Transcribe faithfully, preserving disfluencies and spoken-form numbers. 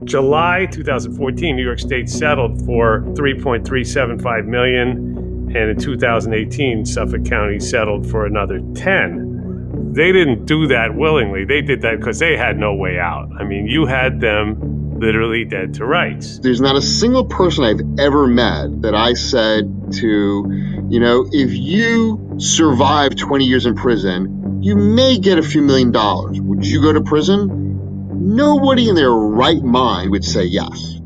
July two thousand fourteen, New York State settled for three point three seven five million dollars, and in two thousand eighteen, Suffolk County settled for another ten. They didn't do that willingly. They did that because they had no way out. I mean, you had them literally dead to rights. There's not a single person I've ever met that I said to, you know, if you survive twenty years in prison, you may get a few million dollars. Would you go to prison? Nobody in their right mind would say yes.